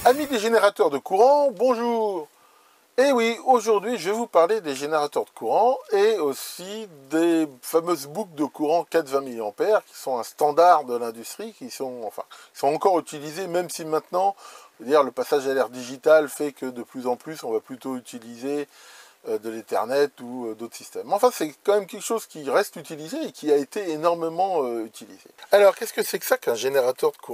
Amis des générateurs de courant, bonjour. Et oui, aujourd'hui je vais vous parler des générateurs de courant et aussi des fameuses boucles de courant 420 mA qui sont un standard de l'industrie, qui sont encore utilisées, même si maintenant, le passage à l'ère digitale fait que de plus en plus on va plutôt utiliser de l'Ethernet ou d'autres systèmes. Enfin, c'est quand même quelque chose qui reste utilisé et qui a été énormément utilisé. Alors, qu'est-ce que c'est que ça qu'un générateur de courant ?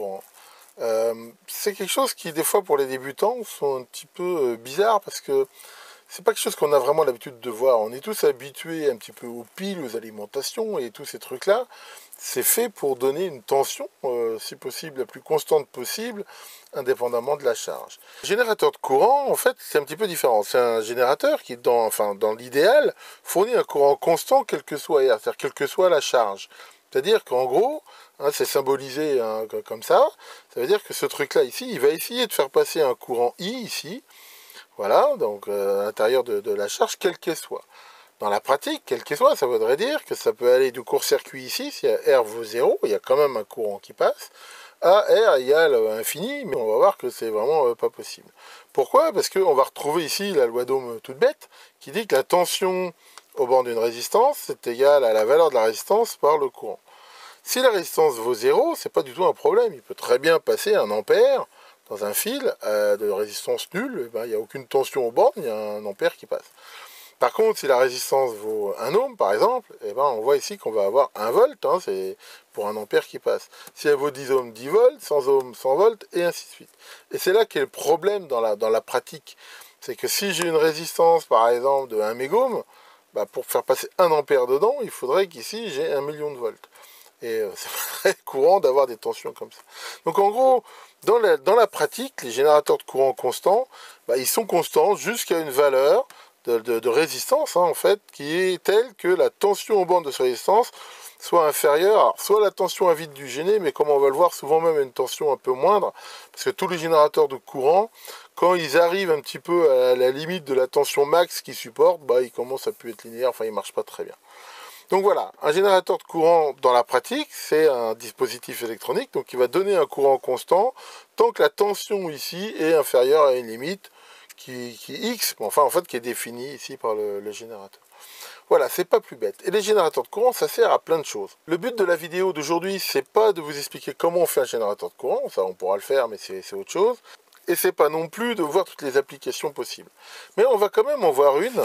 C'est quelque chose qui, des fois, pour les débutants, sont un petit peu bizarres parce que c'est pas quelque chose qu'on a vraiment l'habitude de voir. On est tous habitués un petit peu aux piles, aux alimentations et tous ces trucs-là. C'est fait pour donner une tension, si possible, la plus constante possible, indépendamment de la charge. Le générateur de courant, en fait, c'est un petit peu différent. C'est un générateur qui, dans l'idéal, fournit un courant constant, quel que soit R, c'est-à-dire quelle que soit la charge. C'est-à-dire qu'en gros, c'est symbolisé comme ça veut dire que ce truc-là ici, il va essayer de faire passer un courant I ici, voilà, donc à l'intérieur de la charge, quelle qu'elle soit. Dans la pratique, quelle qu'elle soit, ça voudrait dire que ça peut aller du court-circuit ici, si R vaut 0, il y a quand même un courant qui passe, à R égale infini, mais on va voir que c'est vraiment pas possible. Pourquoi ? Parce qu'on va retrouver ici la loi d'Ohm toute bête, qui dit que la tension au bord d'une résistance est égale à la valeur de la résistance par le courant. Si la résistance vaut 0, c'est pas du tout un problème. Il peut très bien passer 1 ampère dans un fil de résistance nulle. Il n'y a aucune tension au bord, il y a 1 ampère qui passe. Par contre, si la résistance vaut 1 ohm, par exemple, on voit ici qu'on va avoir 1 volt, c'est pour 1 ampère qui passe. Si elle vaut 10 ohms, 10 volts, 100 ohms, 100 volts, et ainsi de suite. Et c'est là qu'est le problème dans la pratique. C'est que si j'ai une résistance, par exemple, de 1 mégohm, pour faire passer 1 ampère dedans, il faudrait qu'ici j'ai 1 million de volts. Et c'est très courant d'avoir des tensions comme ça. Donc en gros, dans la pratique, les générateurs de courant constants, ils sont constants jusqu'à une valeur de résistance, en fait, qui est telle que la tension aux bandes de cette résistance soit inférieure, alors, soit la tension à vide du gêné, mais comme on va le voir, souvent même une tension un peu moindre, parce que tous les générateurs de courant, quand ils arrivent un petit peu à la limite de la tension max qu'ils supportent, ils commencent à plus être linéaires, ils ne marchent pas très bien. Donc voilà, un générateur de courant dans la pratique, c'est un dispositif électronique, donc qui va donner un courant constant tant que la tension ici est inférieure à une limite qui X, qui est définie ici par le générateur. Voilà, c'est pas plus bête. Et les générateurs de courant, ça sert à plein de choses. Le but de la vidéo d'aujourd'hui, c'est pas de vous expliquer comment on fait un générateur de courant, ça on pourra le faire, mais c'est autre chose. Et c'est pas non plus de voir toutes les applications possibles. Mais on va quand même en voir une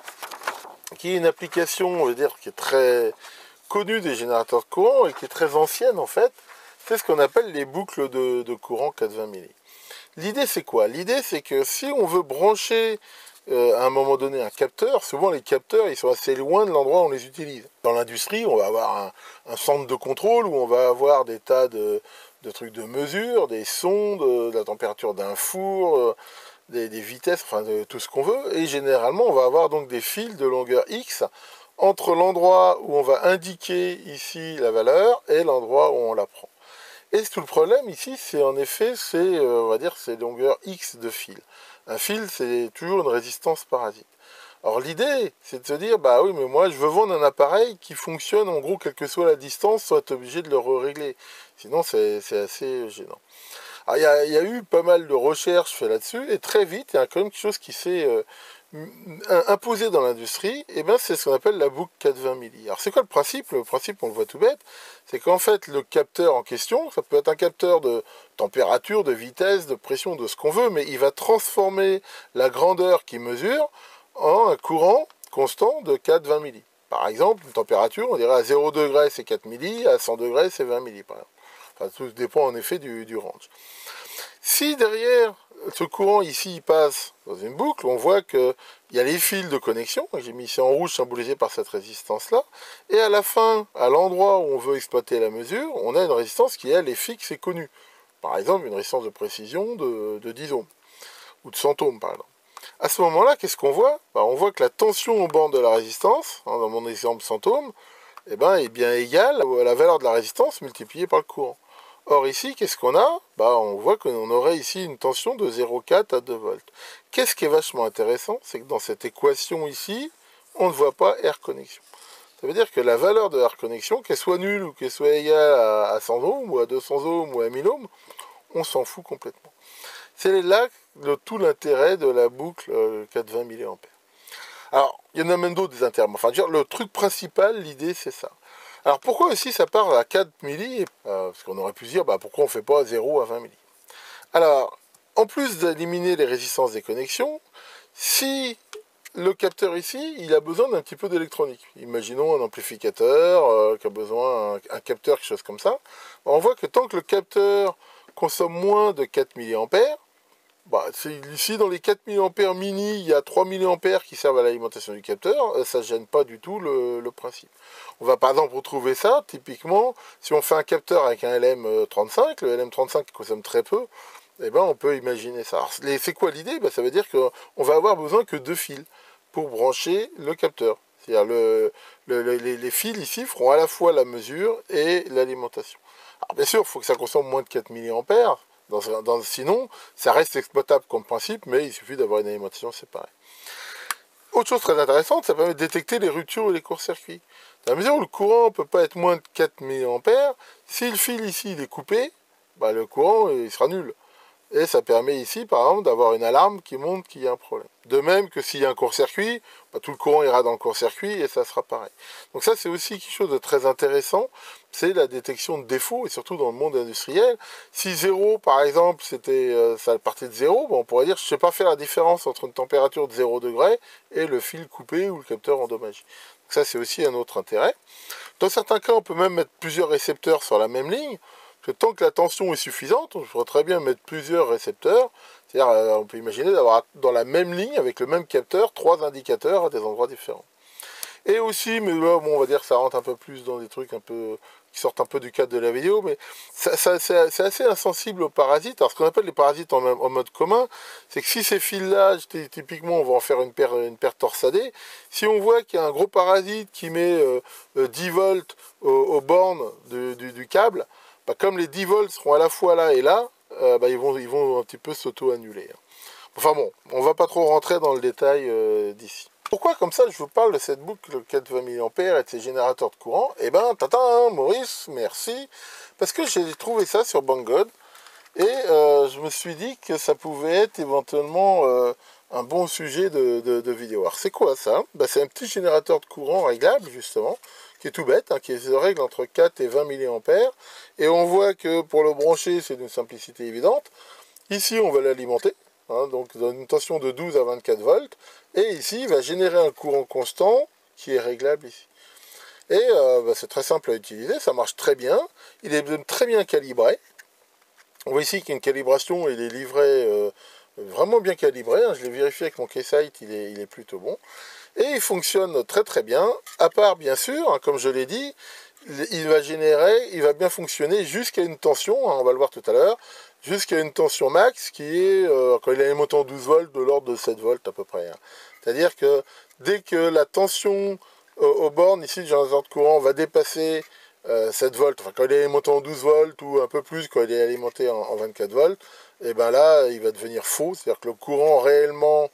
qui est une application, on va dire, qui est très connue des générateurs de courant et qui est très ancienne en fait, c'est ce qu'on appelle les boucles de courant 420 milli. L'idée c'est quoi? L'idée c'est que si on veut brancher à un moment donné un capteur, souvent les capteurs ils sont assez loin de l'endroit où on les utilise. Dans l'industrie, on va avoir un centre de contrôle où on va avoir des tas de trucs de mesure, des sondes, de la température d'un four, des vitesses, de tout ce qu'on veut, et généralement on va avoir donc des fils de longueur X entre l'endroit où on va indiquer ici la valeur et l'endroit où on la prend. Et tout le problème ici, c'est en effet, on va dire, c'est longueur X de fil. Un fil, c'est toujours une résistance parasite. Alors l'idée, c'est de se dire, oui, mais moi je veux vendre un appareil qui fonctionne en gros, quelle que soit la distance, soit obligé de le régler. Sinon, c'est assez gênant. Alors, il y a eu pas mal de recherches faites là-dessus, et très vite, il y a quand même quelque chose qui s'est imposé dans l'industrie, et c'est ce qu'on appelle la boucle 420 milli. Alors c'est quoi le principe? Le principe, on le voit tout bête, c'est qu'en fait, le capteur en question, ça peut être un capteur de température, de vitesse, de pression, de ce qu'on veut, mais il va transformer la grandeur qu'il mesure en un courant constant de 420 milli. Par exemple, une température, on dirait à 0 degré c'est 4 milli, à 100 degrés c'est 20 milli par exemple. Tout dépend en effet du range. Si derrière ce courant ici il passe dans une boucle, on voit qu'il y a les fils de connexion, j'ai mis ici en rouge symbolisé par cette résistance là, et à la fin, à l'endroit où on veut exploiter la mesure, on a une résistance qui elle est fixe et connue. Par exemple une résistance de précision de 10 ohms, ou de 100 ohms par exemple. À ce moment-là, qu'est-ce qu'on voit? On voit que la tension au bord de la résistance, dans mon exemple 100 ohms, est bien égale à la valeur de la résistance multipliée par le courant. Or ici, qu'est-ce qu'on a? On voit qu'on aurait ici une tension de 0,4 à 2 volts. Qu'est-ce qui est vachement intéressant? C'est que dans cette équation ici, on ne voit pas R connexion. Ça veut dire que la valeur de R connexion, qu'elle soit nulle ou qu'elle soit égale à 100 ohms ou à 200 ohms ou à 1000 ohms, on s'en fout complètement. C'est là tout l'intérêt de la boucle 420 mA. Alors, il y en a même d'autres des intérêts. Enfin, le truc principal, l'idée, c'est ça. Alors, pourquoi aussi ça part à 4 milli parce qu'on aurait pu se dire, pourquoi on ne fait pas 0 à 20 milli. Alors, en plus d'éliminer les résistances des connexions, si le capteur ici, il a besoin d'un petit peu d'électronique. Imaginons un amplificateur qui a besoin d'un capteur, quelque chose comme ça. On voit que tant que le capteur consomme moins de 4 mA, ici dans les 4 mA mini, il y a 3 mA qui servent à l'alimentation du capteur, ça ne gêne pas du tout le principe. On va par exemple retrouver ça, typiquement, si on fait un capteur avec un LM35, le LM35 consomme très peu, on peut imaginer ça. C'est quoi l'idée? Ça veut dire qu'on va avoir besoin que 2 fils pour brancher le capteur. C'est-à-dire les fils ici feront à la fois la mesure et l'alimentation. Alors bien sûr, il faut que ça consomme moins de 4 mA, sinon ça reste exploitable comme principe, mais il suffit d'avoir une alimentation séparée. Autre chose très intéressante, ça permet de détecter les ruptures et les courts-circuits. Dans la mesure où le courant ne peut pas être moins de 4 mA, si le fil ici il est coupé, le courant il sera nul. Et ça permet ici, par exemple, d'avoir une alarme qui montre qu'il y a un problème. De même que s'il y a un court-circuit, tout le courant ira dans le court-circuit et ça sera pareil. Donc ça, c'est aussi quelque chose de très intéressant, c'est la détection de défauts, et surtout dans le monde industriel. Si 0, par exemple, ça partait de 0, on pourrait dire, je ne sais pas faire la différence entre une température de 0 degré et le fil coupé ou le capteur endommagé. Donc ça, c'est aussi un autre intérêt. Dans certains cas, on peut même mettre plusieurs récepteurs sur la même ligne. Tant que la tension est suffisante, on pourrait très bien mettre plusieurs récepteurs. C'est-à-dire, on peut imaginer d'avoir dans la même ligne, avec le même capteur, 3 indicateurs à des endroits différents. Et aussi, mais là, on va dire que ça rentre un peu plus dans des trucs qui sortent un peu du cadre de la vidéo, mais c'est assez insensible aux parasites. Alors, ce qu'on appelle les parasites en mode commun, c'est que si ces fils-là, typiquement, on va en faire une paire torsadée, si on voit qu'il y a un gros parasite qui met 10 volts aux bornes du câble, comme les 10 volts seront à la fois là et là, ils vont un petit peu s'auto-annuler. Enfin bon, on va pas trop rentrer dans le détail d'ici. Pourquoi comme ça je vous parle de cette boucle 420 mA et de ces générateurs de courant? Maurice, merci. Parce que j'ai trouvé ça sur Banggood et je me suis dit que ça pouvait être éventuellement un bon sujet de vidéo. Alors c'est quoi ça? C'est un petit générateur de courant réglable justement, qui est tout bête, qui se règle entre 4 et 20 mA. Et on voit que pour le brancher, c'est d'une simplicité évidente. Ici, on va l'alimenter, donc dans une tension de 12 à 24 volts. Et ici, il va générer un courant constant qui est réglable ici. Et c'est très simple à utiliser, ça marche très bien. Il est très bien calibré. On voit ici qu'il y a une calibration, il est livré vraiment bien calibré. Je l'ai vérifié avec mon Keysight, il est plutôt bon. Et il fonctionne très très bien, à part bien sûr, comme je l'ai dit, il va bien fonctionner jusqu'à une tension, on va le voir tout à l'heure, jusqu'à une tension max qui est, quand il est alimenté en 12 volts, de l'ordre de 7 volts à peu près. C'est-à-dire que dès que la tension aux bornes ici du générateur de courant va dépasser 7 volts, enfin quand il est alimenté en 12 volts ou un peu plus quand il est alimenté en 24 volts, et bien là il va devenir faux, c'est-à-dire que le courant réellement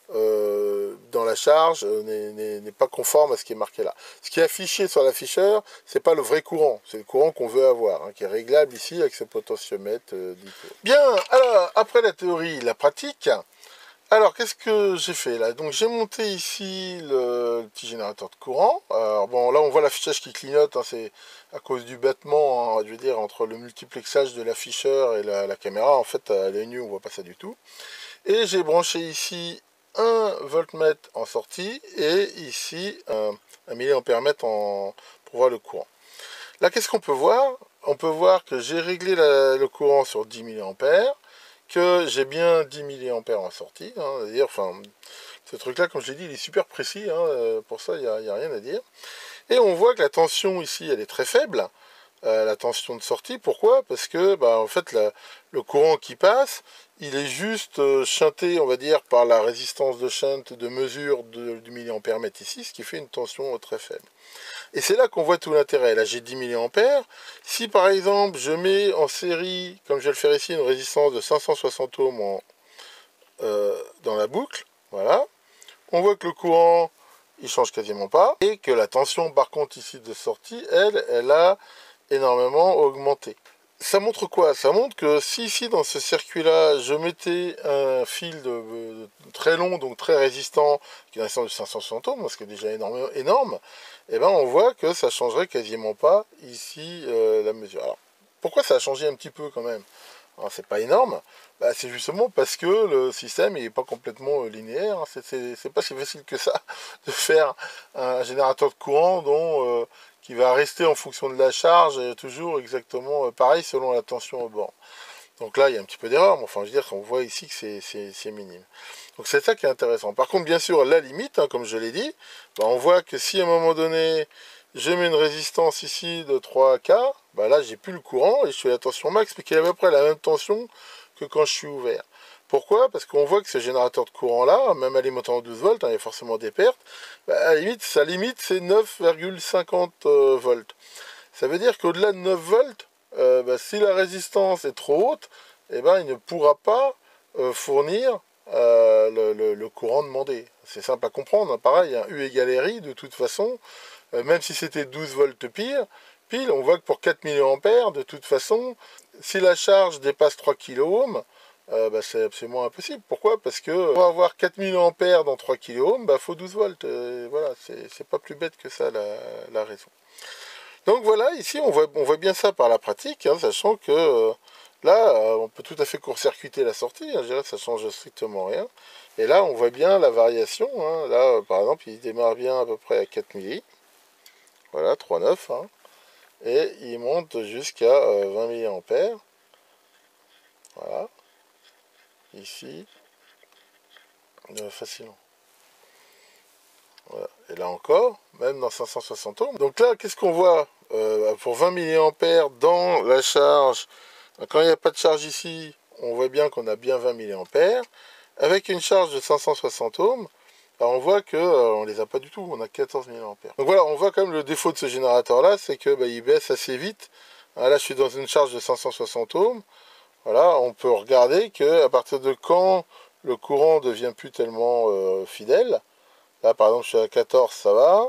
dans la charge n'est pas conforme à ce qui est marqué là. Ce qui est affiché sur l'afficheur, c'est pas le vrai courant, c'est le courant qu'on veut avoir, qui est réglable ici avec ce potentiomètre. Bien, alors après la théorie, la pratique. Alors qu'est-ce que j'ai fait là? Donc j'ai monté ici le petit générateur de courant. Alors bon, là on voit l'affichage qui clignote, c'est à cause du battement, je veux dire, entre le multiplexage de l'afficheur et la caméra. En fait, à l'œil nu on voit pas ça du tout. Et j'ai branché ici un voltmètre en sortie et ici un milliampère-mètre pour voir le courant. Là, qu'est-ce qu'on peut voir? On peut voir que j'ai réglé le courant sur 10 mA, que j'ai bien 10 mA en sortie. C'est-à-dire, ce truc-là, comme je l'ai dit, il est super précis. Pour ça, il n'y a rien à dire. Et on voit que la tension ici, elle est très faible. La tension de sortie. Pourquoi? Parce que en fait le courant qui passe, il est juste shunté, on va dire, par la résistance de shunt de mesure du milliampère-mètre ici, ce qui fait une tension très faible. Et c'est là qu'on voit tout l'intérêt. Là j'ai 10 mA. Si par exemple je mets en série, comme je vais le faire ici, une résistance de 560 ohms dans la boucle, voilà, on voit que le courant il change quasiment pas, et que la tension par contre ici de sortie, elle a énormément augmenté. ça montre quoi? Ça montre que si ici dans ce circuit-là, je mettais un fil très long, donc très résistant, qui est un résistance de 560 ohms, ce qui est déjà énorme, et ben on voit que ça changerait quasiment pas ici la mesure. Alors, pourquoi ça a changé un petit peu quand même? C'est pas énorme, bah, c'est justement parce que le système n'est pas complètement linéaire. C'est pas si facile que ça de faire un générateur de courant qui va rester en fonction de la charge toujours exactement pareil selon la tension au bord. Donc là, il y a un petit peu d'erreur, mais enfin, je veux dire qu'on voit ici que c'est minime. Donc c'est ça qui est intéressant. Par contre, bien sûr, la limite, hein, comme je l'ai dit, bah, on voit que si à un moment donné, je mets une résistance ici de 3K, bah là, j'ai plus le courant et je suis à la tension max, mais qui est à peu près la même tension que quand je suis ouvert. Pourquoi? Parce qu'on voit que ce générateur de courant-là, même alimentant en 12 volts, hein, il y a forcément des pertes, bah, à la limite, sa limite, c'est 9,50 volts. Ça veut dire qu'au-delà de 9 volts, bah, si la résistance est trop haute, eh ben, il ne pourra pas fournir le courant demandé. C'est simple à comprendre, hein. Pareil, un U égale RI, de toute façon, même si c'était 12 volts pile, on voit que pour 4 mA, de toute façon, si la charge dépasse 3 kΩ, bah, c'est absolument impossible. Pourquoi? Parce que pour avoir 4 mA dans 3 kΩ, bah, faut 12 volts. Voilà, c'est pas plus bête que ça la raison. Donc voilà, ici on voit bien ça par la pratique, hein, sachant que là, on peut tout à fait court-circuiter la sortie, hein, je dirais que ça change strictement rien. Et là, on voit bien la variation, hein. Là, par exemple, il démarre bien à peu près à 4 milli. Voilà, 3,9. Hein, et il monte jusqu'à 20 mA. Voilà. Ici. Facilement. Voilà. Et là encore, même dans 560 ohms. Donc là, qu'est-ce qu'on voit pour 20 mA dans la charge? Quand il n'y a pas de charge ici, on voit bien qu'on a bien 20 mA. Avec une charge de 560 ohms, bah, on voit que on les a pas du tout, on a 14 mA. Donc voilà, on voit quand même le défaut de ce générateur-là, c'est que bah, il baisse assez vite. Là, je suis dans une charge de 560 ohms. Voilà, on peut regarder que à partir de quand le courant devient plus tellement fidèle. Là, par exemple, je suis à 14, ça va.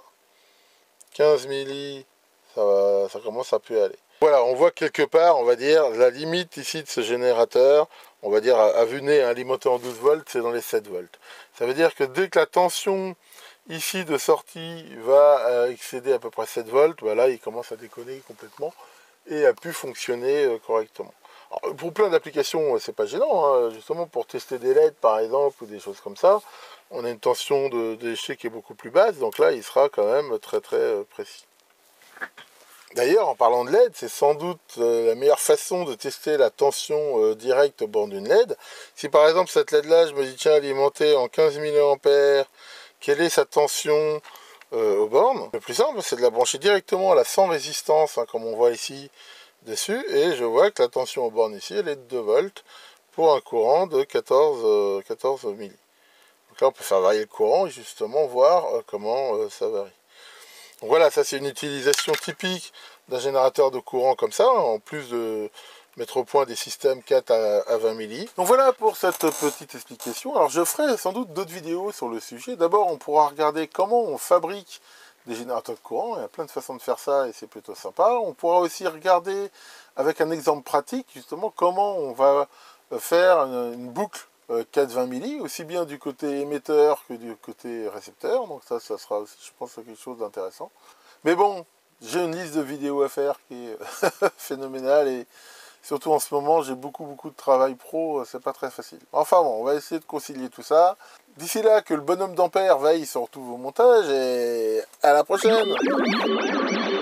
15 milli, ça commence à plus aller. Voilà, on voit quelque part, on va dire, la limite ici de ce générateur, on va dire à vue nez, alimenté en 12 volts, c'est dans les 7 volts. Ça veut dire que dès que la tension ici de sortie va excéder à peu près 7 volts, bah là, il commence à déconner complètement et à plus fonctionner correctement. Alors, pour plein d'applications, c'est pas gênant, hein, justement pour tester des LED par exemple ou des choses comme ça, on a une tension de déchet qui est beaucoup plus basse, donc là il sera quand même très très précis. D'ailleurs, en parlant de LED, c'est sans doute la meilleure façon de tester la tension directe au bord d'une LED. Si par exemple cette LED là, je me dis tiens, alimentée en 15 mA, quelle est sa tension aux bornes? Le plus simple, c'est de la brancher directement à la sans résistance, hein, comme on voit ici dessus, et je vois que la tension aux bornes ici, elle est de 2 volts pour un courant de 14 milli. Donc là, on peut faire varier le courant et justement voir comment ça varie. Donc voilà, ça c'est une utilisation typique d'un générateur de courant comme ça, en plus de mettre au point des systèmes 4 à 20 milli. Donc voilà pour cette petite explication. Alors je ferai sans doute d'autres vidéos sur le sujet. D'abord, on pourra regarder comment on fabrique des générateurs de courant. Il y a plein de façons de faire ça et c'est plutôt sympa. On pourra aussi regarder avec un exemple pratique justement comment on va faire une boucle 4-20 milli, aussi bien du côté émetteur que du côté récepteur. Donc ça sera aussi, je pense, quelque chose d'intéressant. Mais bon, j'ai une liste de vidéos à faire qui est phénoménale et surtout en ce moment, j'ai beaucoup de travail pro, c'est pas très facile. Enfin bon, on va essayer de concilier tout ça. D'ici là, que le bonhomme d'Ampère veille sur tous vos montages et à la prochaine!